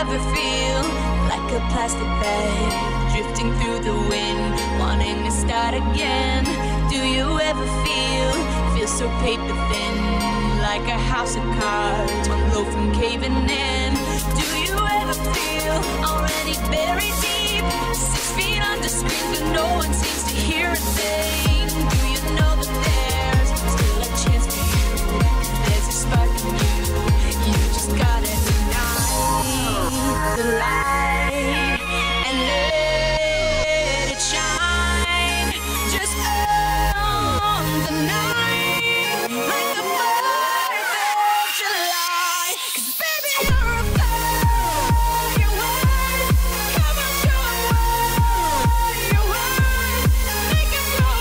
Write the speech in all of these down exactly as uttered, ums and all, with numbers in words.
ever feel like a plastic bag drifting through the wind, wanting to start again? Do you ever feel, feel so paper thin, like a house of cards, one blow from caving in? Do you ever feel already buried deep, six feet under screens but no one seems to hear a thing? Do you know that there's still a chance for you? There's a spark in you, you just gotta ignite the light and let it shine just on the night, like the fourth of July. 'Cause baby, you're a firework. Come on, show 'em what you're worth. Make 'em go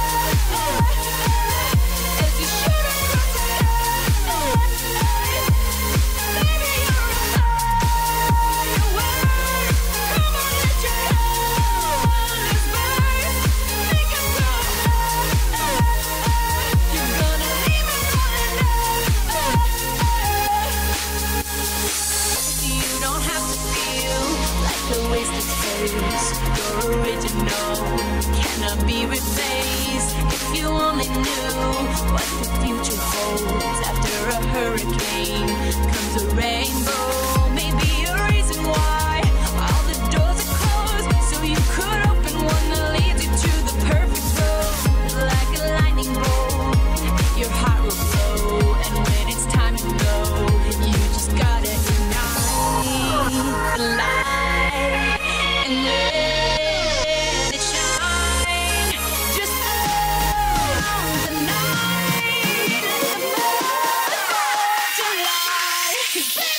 as you shoot across the sky. Baby, you're a firework. Come on, let your colors burst. Make 'em go. You're gonna leave me falling up. You don't have to feel like a wasted space. You're original, cannot be replaced. If you only knew what the future holds. After a hurricane comes a rainbow. Maybe a reason why all the doors are closed, so you could open one that leads you to the perfect road. Like a lightning bolt, your heart will flow, and when it's time to go, you just gotta ignite the light and let it shine just on the night, like the fourth of July. 'Cause